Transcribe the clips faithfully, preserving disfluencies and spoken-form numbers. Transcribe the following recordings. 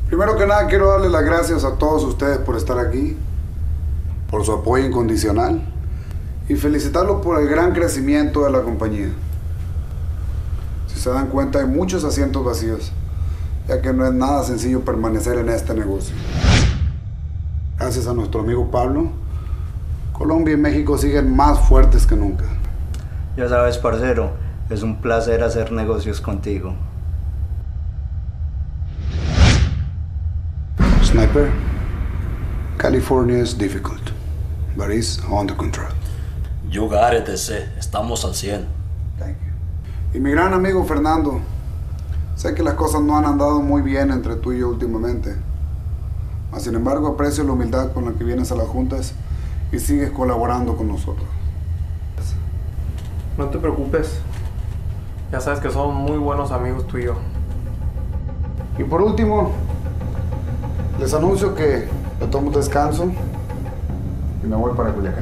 Primero que nada quiero darle las gracias a todos ustedes por estar aquí, por su apoyo incondicional y felicitarlos por el gran crecimiento de la compañía. Si se dan cuenta, hay muchos asientos vacíos, ya que no es nada sencillo permanecer en este negocio. Gracias a nuestro amigo Pablo, Colombia y México siguen más fuertes que nunca. Ya sabes, parcero, es un placer hacer negocios contigo. Sniper, California is difficult, but it's under control. You got it, ese. Estamos al cien. Thank you. Y mi gran amigo Fernando, sé que las cosas no han andado muy bien entre tú y yo últimamente. Mas, sin embargo, aprecio la humildad con la que vienes a las juntas y sigues colaborando con nosotros. No te preocupes. Ya sabes que somos muy buenos amigos tú y yo. Y por último, les anuncio que yo tomo descanso y me voy para Culiacán.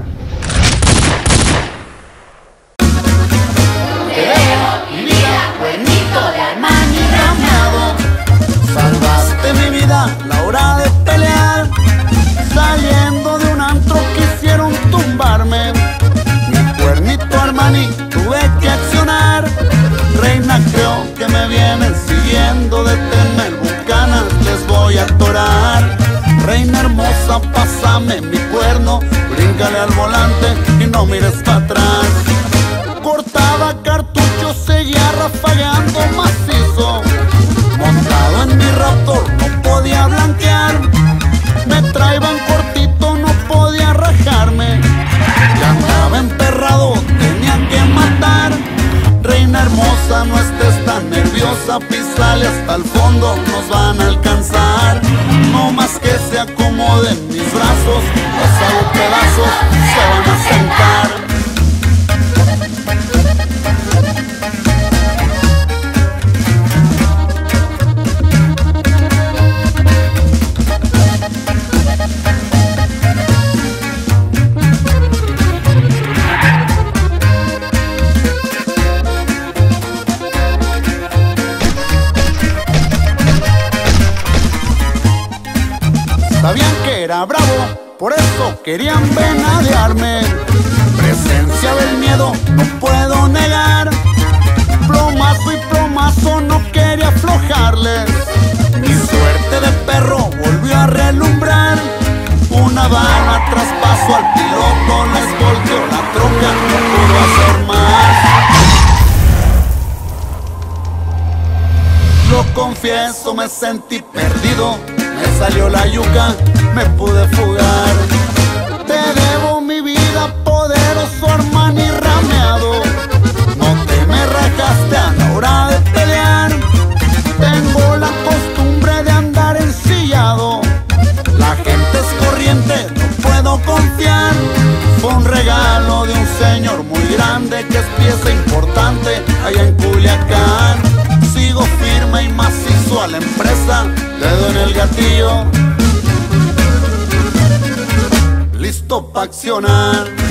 Te veo, mi vida, buenito de Armani rameado. Salvaste mi vida, la hora de pelear. Saliendo de un antro quisieron tumbarme. Mi cuernito Armani tuve que accionar. Reina, creo que me vienen siguiendo. Deténme el Bucanas, les voy a atorar. Reina hermosa, pásame mi cuerno. Bríncale al volante y no mires para atrás. Cortaba cartuchos, seguía rafagando macizo. Montado en mi Raptor, no podía blanquear. Me traían cortito, no podía rajarme. Ya andaba emperrado, tenía que matar. Reina hermosa, no estés tan nerviosa. Písale hasta el fondo, nos van a alcanzar. No más que se acomoden mis brazos, los hago pedazos, se van a sentar. Sabían que era bravo, por eso querían venadearme. Presencia del miedo, no puedo negar. Plomazo y plomazo, no quería aflojarles. Mi suerte de perro volvió a relumbrar. Una bala traspaso al piloto, les volteó la troca, no pudo hacer más. Lo confieso, me sentí perdido. Me salió la yuca, me pude fugar. Te debo mi vida, poderoso Armani rameado. No te me rajaste a la hora de pelear. Tengo la costumbre de andar ensillado. La gente es corriente, no puedo confiar. Fue un regalo de un señor muy grande que es pieza importante allá en Culiacán. Sigo firme y macizo a la empresa, dedo en el gatillo, listo pa' accionar.